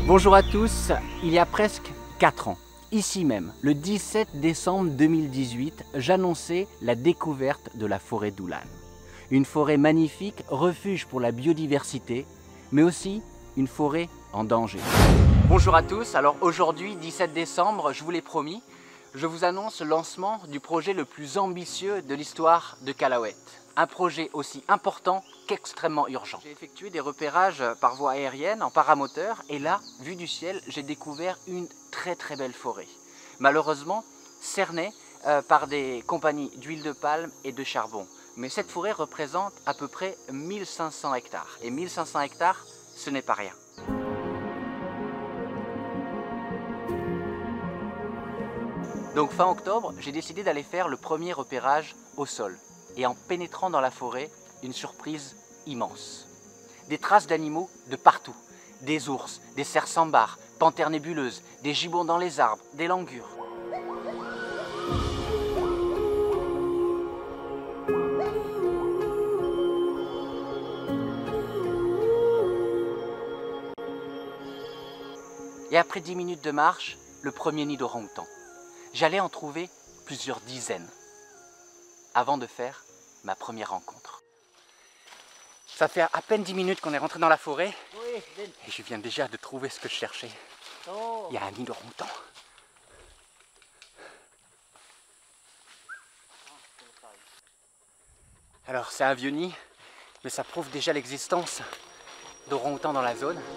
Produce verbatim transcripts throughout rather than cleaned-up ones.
Bonjour à tous, il y a presque quatre ans, ici même, le dix-sept décembre deux mille dix-huit, j'annonçais la découverte de la forêt d'Ulan. Une forêt magnifique, refuge pour la biodiversité, mais aussi une forêt en danger. Bonjour à tous, alors aujourd'hui, dix-sept décembre, je vous l'ai promis, je vous annonce le lancement du projet le plus ambitieux de l'histoire de Qalawet. Un projet aussi important qu'extrêmement urgent. J'ai effectué des repérages par voie aérienne en paramoteur et là, vu du ciel, j'ai découvert une très très belle forêt. Malheureusement, cernée euh, par des compagnies d'huile de palme et de charbon. Mais cette forêt représente à peu près mille cinq cents hectares. Et mille cinq cents hectares, ce n'est pas rien. Donc fin octobre, j'ai décidé d'aller faire le premier repérage au sol. Et en pénétrant dans la forêt, une surprise immense. Des traces d'animaux de partout. Des ours, des cerfs sambar, panthères nébuleuses, des gibbons dans les arbres, des langurs. Et après dix minutes de marche, le premier nid d'orang-outan. J'allais en trouver plusieurs dizaines avant de faire ma première rencontre. Ça fait à peine dix minutes qu'on est rentré dans la forêt et je viens déjà de trouver ce que je cherchais. Il y a un nid d'orang-outan. Alors c'est un vieux nid, mais ça prouve déjà l'existence d'orang-outan dans la zone.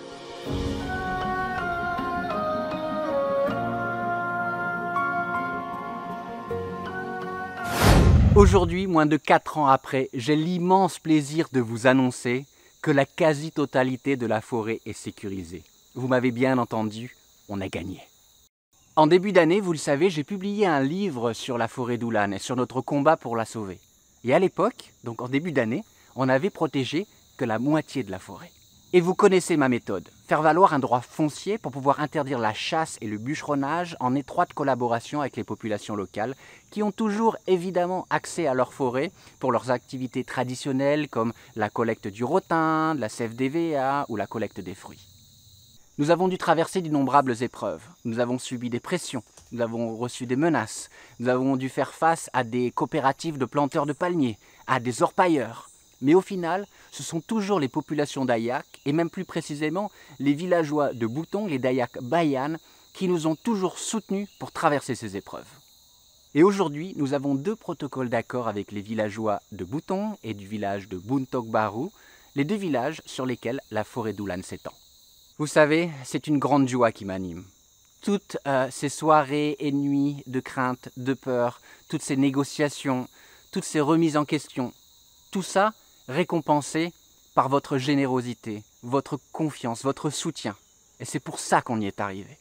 Aujourd'hui, moins de quatre ans après, j'ai l'immense plaisir de vous annoncer que la quasi-totalité de la forêt est sécurisée. Vous m'avez bien entendu, on a gagné. En début d'année, vous le savez, j'ai publié un livre sur la forêt d'Ulan et sur notre combat pour la sauver. Et à l'époque, donc en début d'année, on n'avait protégé que la moitié de la forêt. Et vous connaissez ma méthode, faire valoir un droit foncier pour pouvoir interdire la chasse et le bûcheronnage en étroite collaboration avec les populations locales qui ont toujours évidemment accès à leur forêt pour leurs activités traditionnelles comme la collecte du rotin, de la sève d'E V A ou la collecte des fruits. Nous avons dû traverser d'innombrables épreuves, nous avons subi des pressions, nous avons reçu des menaces, nous avons dû faire face à des coopératives de planteurs de palmiers, à des orpailleurs. Mais au final, ce sont toujours les populations Dayak, et même plus précisément les villageois de Boutong, les Dayak Bayan, qui nous ont toujours soutenus pour traverser ces épreuves. Et aujourd'hui, nous avons deux protocoles d'accord avec les villageois de Boutong et du village de Buntok Baru, les deux villages sur lesquels la forêt d'Ulan s'étend. Vous savez, c'est une grande joie qui m'anime. Toutes euh, ces soirées et nuits de crainte, de peur, toutes ces négociations, toutes ces remises en question, tout ça récompensé par votre générosité, votre confiance, votre soutien. Et c'est pour ça qu'on y est arrivé.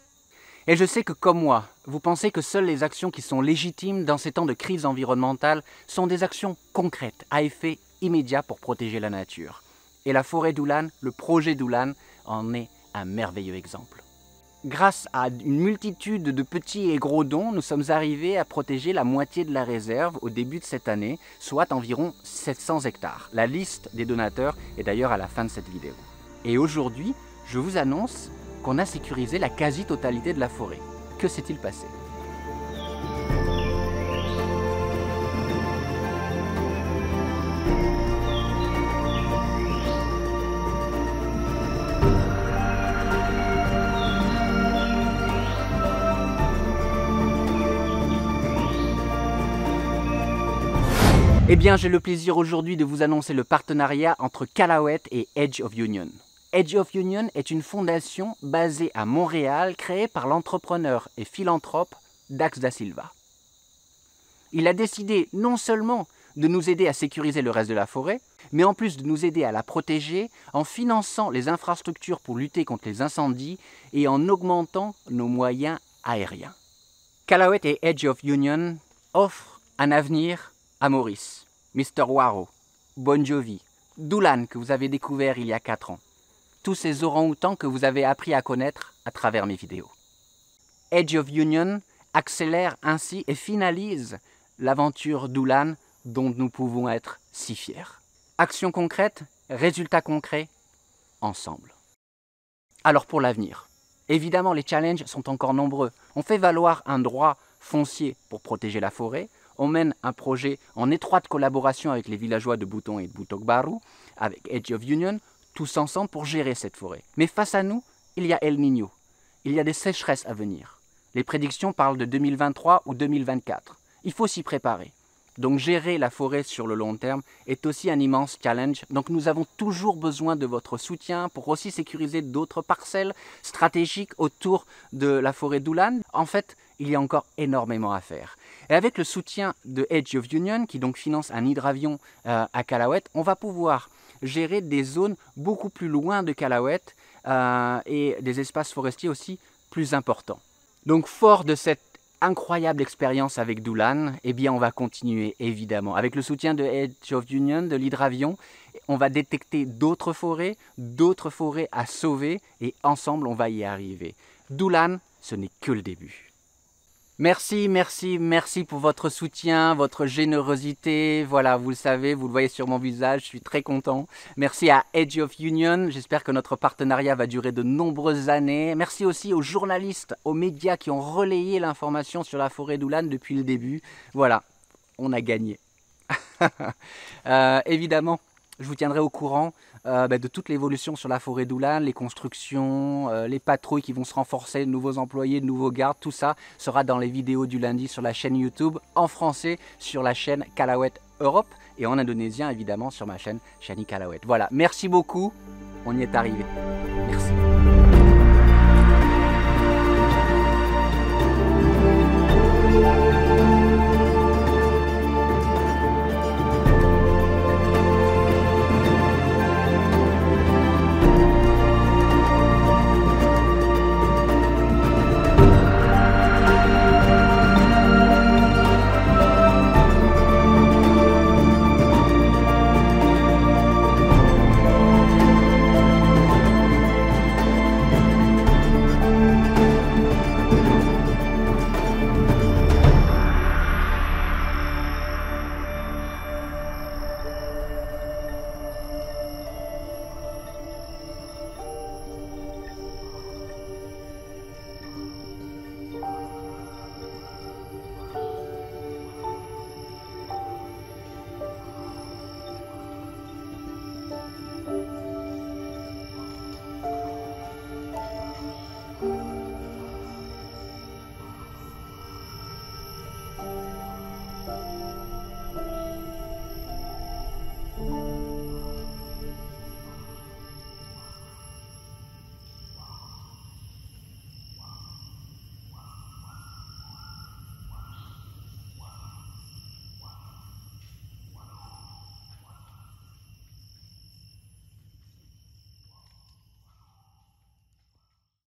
Et je sais que comme moi, vous pensez que seules les actions qui sont légitimes dans ces temps de crise environnementale sont des actions concrètes, à effet immédiat pour protéger la nature. Et la forêt d'Ulan, le projet d'Ulan, en est un merveilleux exemple. Grâce à une multitude de petits et gros dons, nous sommes arrivés à protéger la moitié de la réserve au début de cette année, soit environ sept cents hectares. La liste des donateurs est d'ailleurs à la fin de cette vidéo. Et aujourd'hui, je vous annonce qu'on a sécurisé la quasi-totalité de la forêt. Que s'est-il passé ? Eh bien, j'ai le plaisir aujourd'hui de vous annoncer le partenariat entre Qalawet et Edge of Union. Edge of Union est une fondation basée à Montréal, créée par l'entrepreneur et philanthrope Dax da Silva. Il a décidé non seulement de nous aider à sécuriser le reste de la forêt, mais en plus de nous aider à la protéger en finançant les infrastructures pour lutter contre les incendies et en augmentant nos moyens aériens. Qalawet et Edge of Union offrent un avenir à Maurice, mister Waro, Bon Jovi, d'Ulan que vous avez découvert il y a quatre ans. Tous ces orang-outans que vous avez appris à connaître à travers mes vidéos. Edge of Union accélère ainsi et finalise l'aventure d'Ulan dont nous pouvons être si fiers. Action concrète, résultats concrets, ensemble. Alors pour l'avenir, évidemment les challenges sont encore nombreux. On fait valoir un droit foncier pour protéger la forêt, on mène un projet en étroite collaboration avec les villageois de Bouton et de Butok Baru, avec Edge of Union, tous ensemble pour gérer cette forêt. Mais face à nous, il y a El Niño, il y a des sécheresses à venir. Les prédictions parlent de deux mille vingt-trois ou deux mille vingt-quatre. Il faut s'y préparer. Donc gérer la forêt sur le long terme est aussi un immense challenge. Donc nous avons toujours besoin de votre soutien pour aussi sécuriser d'autres parcelles stratégiques autour de la forêt d'Ulan. En fait, il y a encore énormément à faire. Et avec le soutien de Edge of Union, qui donc finance un hydravion euh, à Calauet, on va pouvoir gérer des zones beaucoup plus loin de Calauet euh, et des espaces forestiers aussi plus importants. Donc fort de cette incroyable expérience avec Dulan, eh bien on va continuer évidemment. Avec le soutien de Edge of Union, de l'hydravion, on va détecter d'autres forêts, d'autres forêts à sauver et ensemble on va y arriver. Dulan, ce n'est que le début. Merci, merci, merci pour votre soutien, votre générosité. Voilà, vous le savez, vous le voyez sur mon visage, je suis très content. Merci à Edge of Union, j'espère que notre partenariat va durer de nombreuses années. Merci aussi aux journalistes, aux médias qui ont relayé l'information sur la forêt d'Ulan depuis le début. Voilà, on a gagné. euh, évidemment, je vous tiendrai au courant euh, bah, de toute l'évolution sur la forêt d'Ulan, les constructions, euh, les patrouilles qui vont se renforcer, de nouveaux employés, de nouveaux gardes, tout ça sera dans les vidéos du lundi sur la chaîne YouTube, en français sur la chaîne Calauet Europe et en indonésien évidemment sur ma chaîne Shani Calauet. Voilà, merci beaucoup, on y est arrivé. Merci.